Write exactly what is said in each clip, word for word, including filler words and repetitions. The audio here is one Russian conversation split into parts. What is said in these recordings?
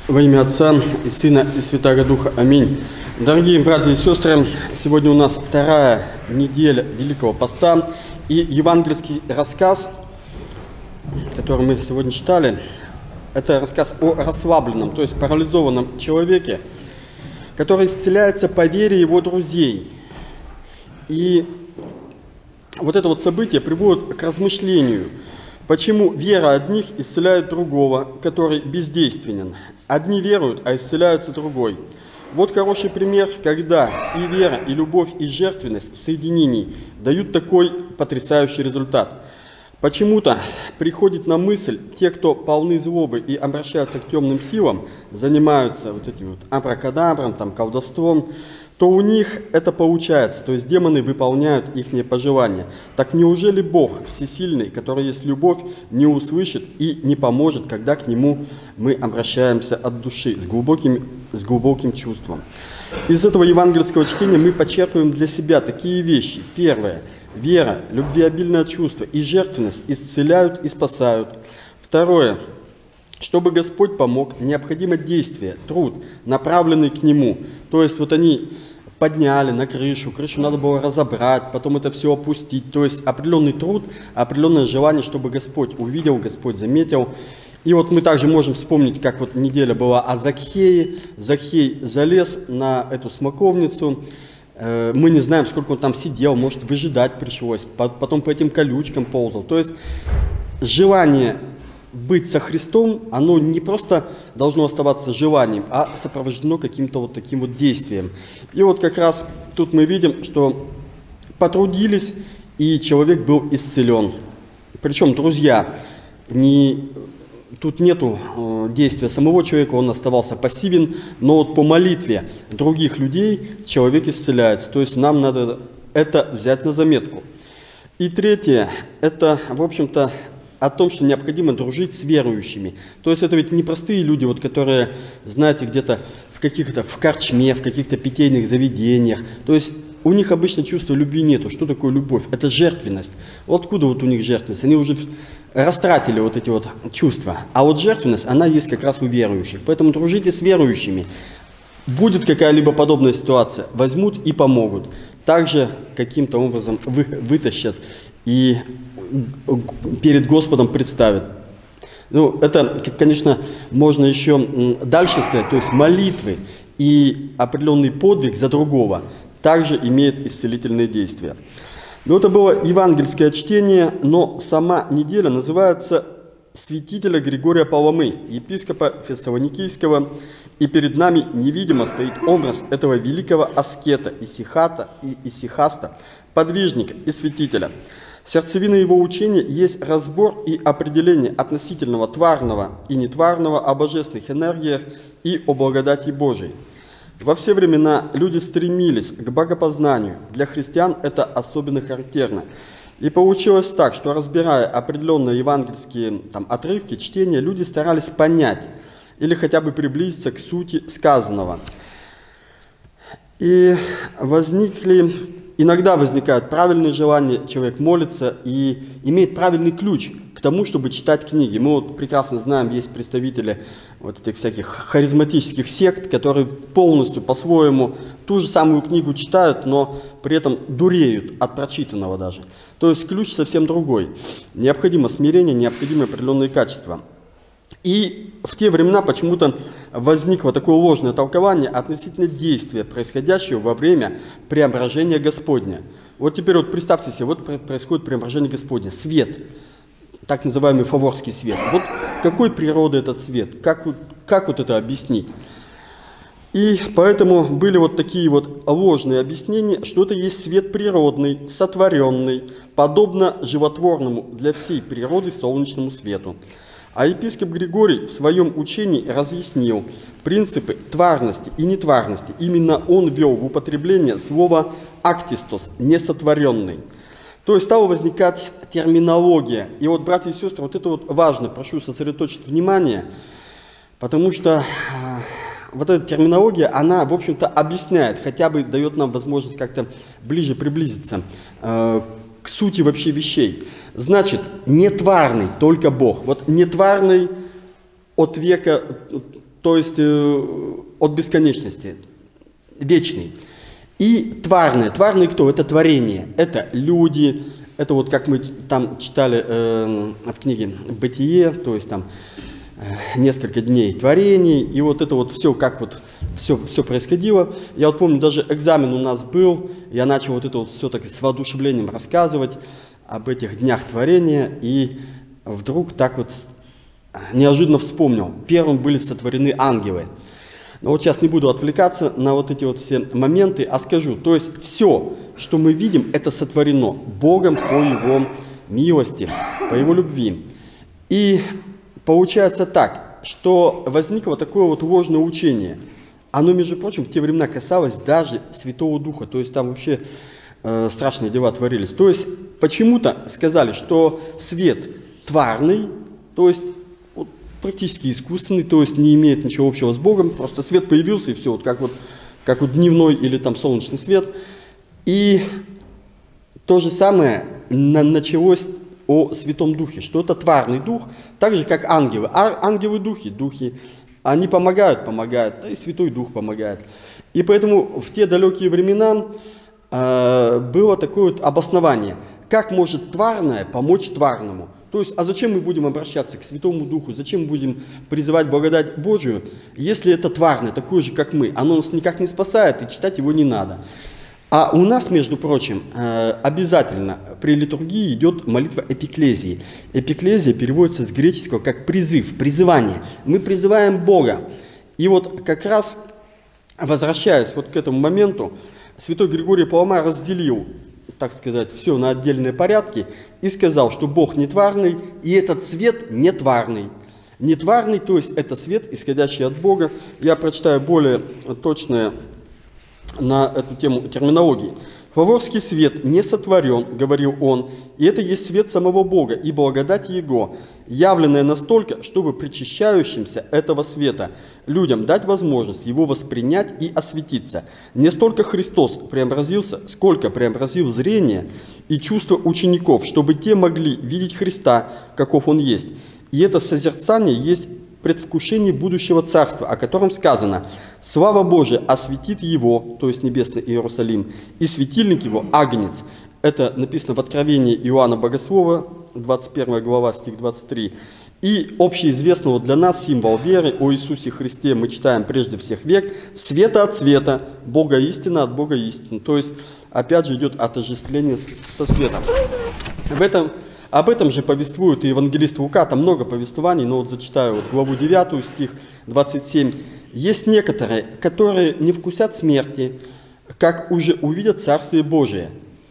Во имя Отца и Сына и Святаго Духа. Аминь. Дорогие братья и сестры, сегодня у нас вторая неделя Великого Поста, и евангельский рассказ, который мы сегодня читали, это рассказ о расслабленном, то есть парализованном человеке, который исцеляется по вере его друзей. И вот это вот событие приводит к размышлению, почему вера одних исцеляет другого, который бездейственен. Одни веруют, а исцеляется другой. Вот хороший пример, когда и вера, и любовь, и жертвенность в соединении дают такой потрясающий результат. Почему-то приходит на мысль, те, кто полны злобы и обращаются к темным силам, занимаются вот этим вот абракадабром, там, колдовством, то у них это получается, то есть демоны выполняют их пожелания. Так неужели Бог всесильный, который есть любовь, не услышит и не поможет, когда к Нему мы обращаемся от души, с глубоким, с глубоким чувством? Из этого евангельского чтения мы подчеркиваем для себя такие вещи. Первое. Вера, любвеобильное чувство и жертвенность исцеляют и спасают. Второе. Чтобы Господь помог, необходимо действие, труд, направленный к Нему. То есть вот они подняли на крышу, крышу надо было разобрать, потом это все опустить. То есть определенный труд, определенное желание, чтобы Господь увидел, Господь заметил. И вот мы также можем вспомнить, как вот неделя была о Закхее. Закхей залез на эту смоковницу. Мы не знаем, сколько он там сидел, может, выжидать пришлось. Потом по этим колючкам ползал. То есть желание быть со Христом, оно не просто должно оставаться желанием, а сопровождено каким-то вот таким вот действием. И вот как раз тут мы видим, что потрудились, и человек был исцелен. Причем, друзья, не, тут нету э, действия самого человека, он оставался пассивен, но вот по молитве других людей человек исцеляется. То есть нам надо это взять на заметку. И третье, это, в общем-то, о том, что необходимо дружить с верующими. То есть это ведь не простые люди, вот, которые, знаете, где-то в каких-то, в корчме, в каких-то питейных заведениях. То есть у них обычно чувства любви нету. Что такое любовь? Это жертвенность. Вот откуда вот у них жертвенность? Они уже растратили вот эти вот чувства. А вот жертвенность, она есть как раз у верующих. Поэтому дружите с верующими. Будет какая-либо подобная ситуация, возьмут и помогут. Также каким-то образом вы, вытащат и перед Господом представят. Ну, это, конечно, можно еще дальше сказать, то есть молитвы и определенный подвиг за другого также имеет исцелительные действия. Ну, это было евангельское чтение, но сама неделя называется святителя Григория Паламы, епископа Фессалоникийского, и перед нами невидимо стоит образ этого великого аскета, исихата, и исихаста, подвижника и святителя. Сердцевина его учения есть разбор и определение относительного тварного и нетварного о божественных энергиях и о благодати Божией. Во все времена люди стремились к богопознанию. Для христиан это особенно характерно. И получилось так, что разбирая определенные евангельские там, отрывки, чтения, люди старались понять или хотя бы приблизиться к сути сказанного. И возникли... Иногда возникают правильные желания, человек молится и имеет правильный ключ к тому, чтобы читать книги. Мы вот прекрасно знаем, есть представители вот этих всяких харизматических сект, которые полностью по-своему ту же самую книгу читают, но при этом дуреют от прочитанного даже. То есть ключ совсем другой. Необходимо смирение, необходимы определенные качества. И в те времена почему-то возникло такое ложное толкование относительно действия, происходящего во время преображения Господня. Вот теперь вот представьте себе, вот происходит преображение Господня, свет, так называемый фаворский свет. Вот какой природы этот свет, как, как вот это объяснить? И поэтому были вот такие вот ложные объяснения, что это есть свет природный, сотворенный, подобно животворному для всей природы солнечному свету. А епископ Григорий в своем учении разъяснил принципы тварности и нетварности. Именно он ввел в употребление слово «актистос», «несотворенный». То есть стала возникать терминология. И вот, братья и сестры, вот это вот важно, прошу сосредоточить внимание, потому что вот эта терминология, она, в общем-то, объясняет, хотя бы дает нам возможность как-то ближе приблизиться э, к сути вообще вещей. Значит, нетварный только Бог. Вот нетварный от века, то есть э, от бесконечности, вечный. И тварное. Тварные кто? Это творение, это люди, это вот как мы там читали э, в книге «Бытие», то есть там э, несколько дней творений, и вот это вот все, как вот все, все происходило. Я вот помню, даже экзамен у нас был, я начал вот это вот все-таки с воодушевлением рассказывать об этих днях творения, и вдруг так вот неожиданно вспомнил. Первым были сотворены ангелы. Но вот сейчас не буду отвлекаться на вот эти вот все моменты, а скажу, то есть все, что мы видим, это сотворено Богом по Его милости, по Его любви. И получается так, что возникло такое вот ложное учение. Оно, между прочим, в те времена касалось даже Святого Духа, то есть там вообще э, страшные дела творились. То есть почему-то сказали, что свет тварный, то есть практически искусственный, то есть не имеет ничего общего с Богом, просто свет появился и все, вот как вот, как вот дневной или там солнечный свет. И то же самое на, началось о Святом Духе, что это тварный дух, так же как ангелы. А ангелы духи, духи, они помогают, помогают, да и Святой Дух помогает. И поэтому в те далекие времена э, было такое вот обоснование, как может тварное помочь тварному. То есть, а зачем мы будем обращаться к Святому Духу, зачем мы будем призывать благодать Божию, если это тварное, такое же, как мы, оно нас никак не спасает, и читать его не надо. А у нас, между прочим, обязательно при литургии идет молитва эпиклезии. Эпиклезия переводится с греческого как призыв, призывание. Мы призываем Бога. И вот как раз, возвращаясь вот к этому моменту, святой Григорий Палама разделил, так сказать, все на отдельные порядки и сказал, что Бог не тварный, и этот свет не тварный. Не тварный, то есть это свет, исходящий от Бога. Я прочитаю более точное на эту тему терминологии. «Фаворский свет не сотворен, — говорил он, — и это есть свет самого Бога и благодать Его, явленная настолько, чтобы причащающимся этого света людям дать возможность его воспринять и осветиться. Не столько Христос преобразился, сколько преобразил зрение и чувство учеников, чтобы те могли видеть Христа, каков Он есть. И это созерцание есть предвкушение будущего царства, о котором сказано: слава Божия осветит его, то есть небесный Иерусалим, и светильник его агнец». Это написано в Откровении Иоанна Богослова, двадцать первая глава, стих двадцать три. И общеизвестного для нас символ веры о Иисусе Христе мы читаем прежде всех век: света от света, Бога истина от Бога истины. То есть опять же идет отождествление со светом. В этом Об этом же повествует и евангелист Лука, там много повествований, но вот зачитаю вот главу девятую, стих двадцать семь. «Есть некоторые, которые не вкусят смерти, как уже увидят Царствие Божие.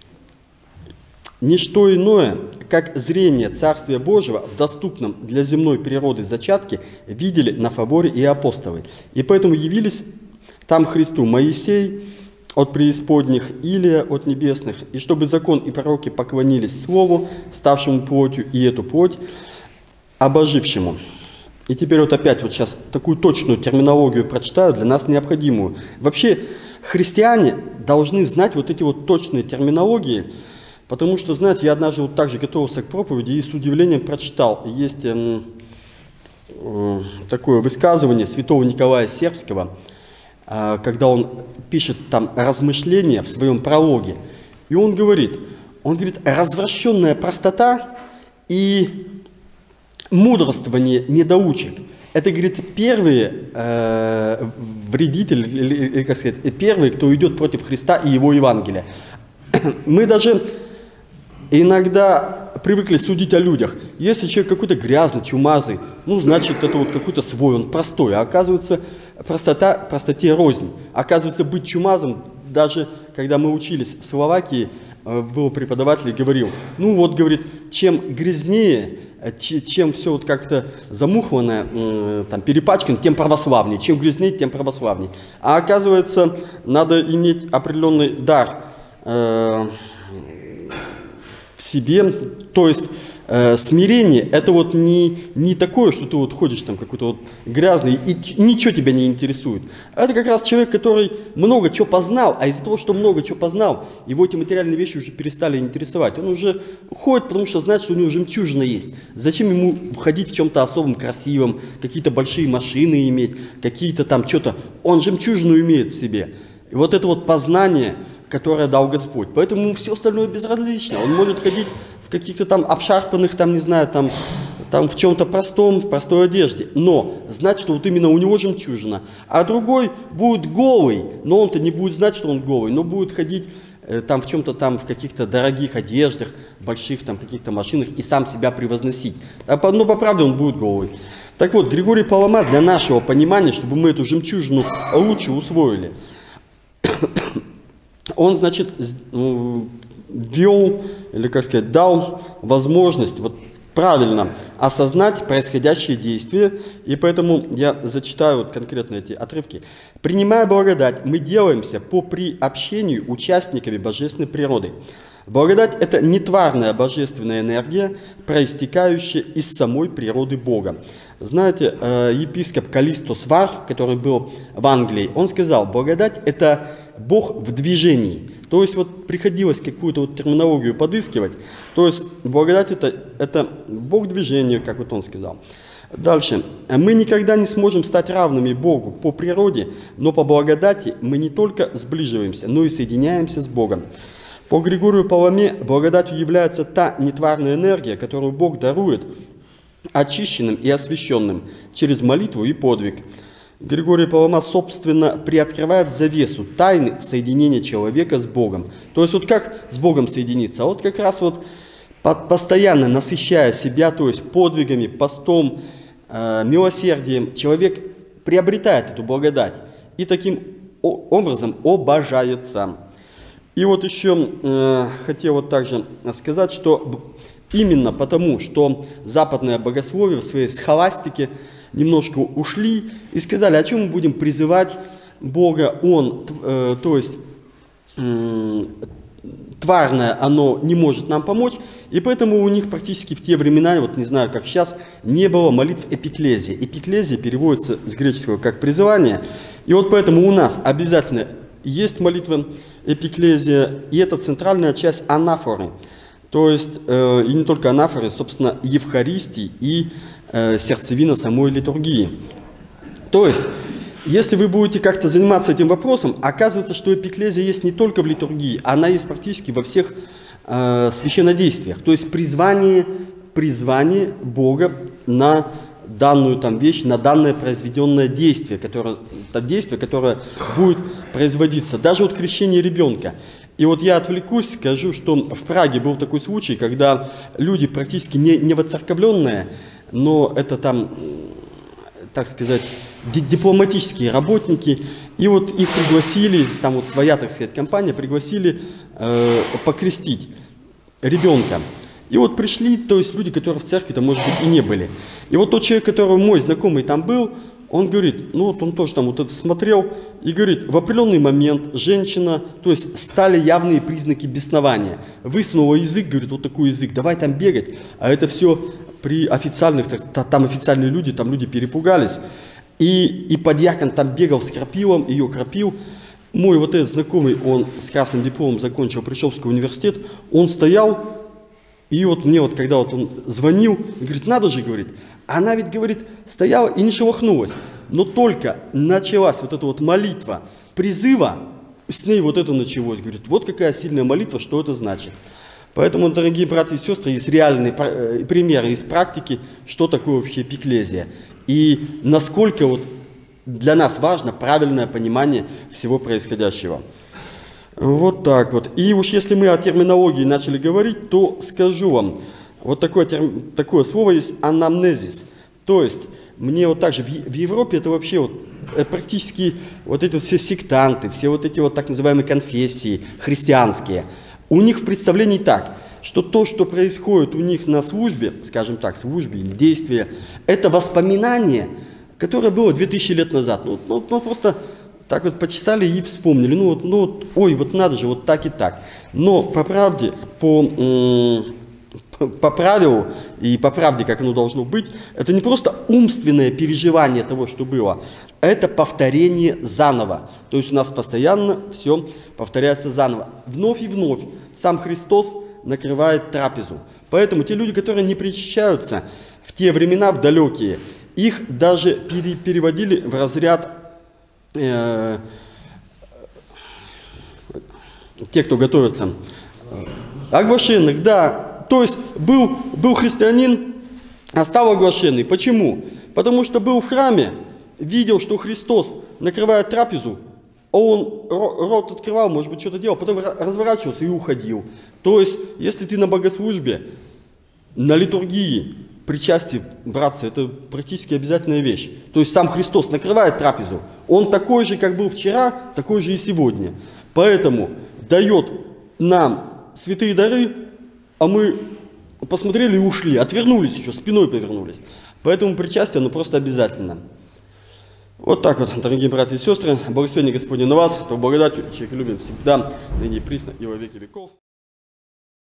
Ничто иное, как зрение Царствия Божьего в доступном для земной природы зачатке видели на Фаворе и апостолы. И поэтому явились там Христу Моисей от преисподних, Илия от небесных, и чтобы закон и пророки поклонились Слову, ставшему плотью, и эту плоть обожившему». И теперь вот опять вот сейчас такую точную терминологию прочитаю, для нас необходимую. Вообще христиане должны знать вот эти вот точные терминологии, потому что, знаете, я однажды вот также готовился к проповеди и с удивлением прочитал. Есть э, э, такое высказывание святого Николая Сербского, когда он пишет там размышления в своем прологе, и он говорит, он говорит, развращенная простота и мудрствование недоучек. Это, говорит, первые э, вредители, или, или, как сказать, первые, кто идет против Христа и Его Евангелия. Мы даже иногда привыкли судить о людях. Если человек какой-то грязный, чумазый, ну, значит, это вот какой-то свой, он простой. А оказывается, простота, простоте рознь. Оказывается, быть чумазом, даже когда мы учились в Словакии, был преподаватель и говорил, ну вот, говорит, чем грязнее, чем все вот как-то замухлено, там, перепачкано, тем православнее. Чем грязнее, тем православнее. А оказывается, надо иметь определенный дар э, в себе, то есть э, смирение – это вот не, не такое, что ты вот ходишь там какой-то вот грязный и ничего тебя не интересует. Это как раз человек, который много чего познал, а из-за того, что много чего познал, его эти материальные вещи уже перестали интересовать. Он уже ходит, потому что знает, что у него жемчужина есть. Зачем ему ходить в чем-то особом, красивом, какие-то большие машины иметь, какие-то там что-то. Он жемчужину имеет в себе. И вот это вот познание, которое дал Господь. Поэтому ему все остальное безразлично. Он может ходить в каких-то там обшарпанных, там, не знаю, там, там в чем-то простом, в простой одежде. Но знать, что вот именно у него жемчужина. А другой будет голый, но он-то не будет знать, что он голый, но будет ходить э, там в чем-то там, в каких-то дорогих одеждах, больших там каких-то машинах и сам себя превозносить. А по, ну, по правде он будет голый. Так вот, Григорий Палама для нашего понимания, чтобы мы эту жемчужину лучше усвоили, он, значит, ввел, или, как сказать, дал возможность вот правильно осознать происходящие действия, и поэтому я зачитаю вот конкретно эти отрывки. «Принимая благодать, мы делаемся по приобщению участниками божественной природы. Благодать – это нетварная божественная энергия, проистекающая из самой природы Бога». Знаете, епископ Калисто Свар, который был в Англии, он сказал, благодать – это Бог в движении. То есть вот приходилось какую-то вот терминологию подыскивать. То есть благодать это, это Бог движения, как вот он сказал. Дальше. Мы никогда не сможем стать равными Богу по природе, но по благодати мы не только сближиваемся, но и соединяемся с Богом. По Григорию Паламе благодатью является та нетварная энергия, которую Бог дарует очищенным и освященным через молитву и подвиг. Григорий Палама, собственно, приоткрывает завесу тайны соединения человека с Богом. То есть вот как с Богом соединиться? А вот как раз вот постоянно насыщая себя, то есть подвигами, постом, э, милосердием, человек приобретает эту благодать и таким образом обожается. И вот еще э, хотел вот также сказать, что именно потому, что западное богословие в своей схоластике немножко ушли и сказали, о чем мы будем призывать Бога, Он, э, то есть э, тварное, оно не может нам помочь, и поэтому у них практически в те времена, вот не знаю, как сейчас, не было молитв эпиклезии. Эпиклезия переводится с греческого как призывание, и вот поэтому у нас обязательно есть молитва эпиклезия, и это центральная часть анафоры, то есть э, и не только анафоры, собственно, Евхаристии и э, сердцевина самой литургии. То есть, если вы будете как-то заниматься этим вопросом, оказывается, что эпиклезия есть не только в литургии, она есть практически во всех э, священнодействиях. То есть призвание, призвание Бога на данную там вещь, на данное произведенное действие, которое, это действие, которое будет производиться. Даже вот крещение ребенка. И вот я отвлекусь, скажу, что в Праге был такой случай, когда люди практически не, не воцерковленные, но это там, так сказать, дипломатические работники, и вот их пригласили, там вот своя, так сказать, компания, пригласили э, покрестить ребенка. И вот пришли, то есть люди, которые в церкви-то, может быть, и не были. И вот тот человек, который мой знакомый там был, он говорит, ну вот он тоже там вот это смотрел, и говорит, в определенный момент женщина, то есть стали явные признаки беснования. Высунула язык, говорит, вот такой язык, давай там бегать. А это все при официальных, там официальные люди, там люди перепугались. И, и подьякон там бегал с крапилом, ее крапил. Мой вот этот знакомый, он с красным дипломом закончил Пришелский университет, он стоял, и вот мне вот, когда вот он звонил, говорит, надо же, говорит, она ведь, говорит, стояла и не шелохнулась, но только началась вот эта вот молитва призыва, с ней вот это началось, говорит, вот какая сильная молитва, что это значит. Поэтому, дорогие братья и сестры, есть реальные примеры из практики, что такое вообще эпиклезия. И насколько вот для нас важно правильное понимание всего происходящего. Вот так вот. И уж если мы о терминологии начали говорить, то скажу вам, вот такое, такое слово есть анамнезис. То есть, мне вот так же, в, в Европе это вообще вот, практически вот эти вот все сектанты, все вот эти вот так называемые конфессии христианские, у них в представлении так, что то, что происходит у них на службе, скажем так, службе или действие, это воспоминание, которое было две тысячи лет назад. Ну, ну, ну просто так вот почитали и вспомнили, ну, вот, ну вот, ой, вот надо же, вот так и так. Но по правде, по, по правилу и по правде, как оно должно быть, это не просто умственное переживание того, что было, это повторение заново. То есть у нас постоянно все повторяется заново. Вновь и вновь сам Христос накрывает трапезу. Поэтому те люди, которые не причащаются в те времена, в далекие, их даже пере переводили в разряд э те, кто готовится. Оглашенных, да. То есть был, был христианин, а стал оглашенный. Почему? Потому что был в храме, видел, что Христос накрывает трапезу, а он рот открывал, может быть, что-то делал, потом разворачивался и уходил. То есть, если ты на богослужбе, на литургии, причастие, братцы, это практически обязательная вещь. То есть сам Христос накрывает трапезу. Он такой же, как был вчера, такой же и сегодня. Поэтому дает нам святые дары, а мы посмотрели и ушли, отвернулись еще, спиной повернулись. Поэтому причастие, оно просто обязательно. Вот так вот, дорогие братья и сестры, благословение Господне на вас, то благодатью, человек любим всегда, ныне и присно и во веки веков.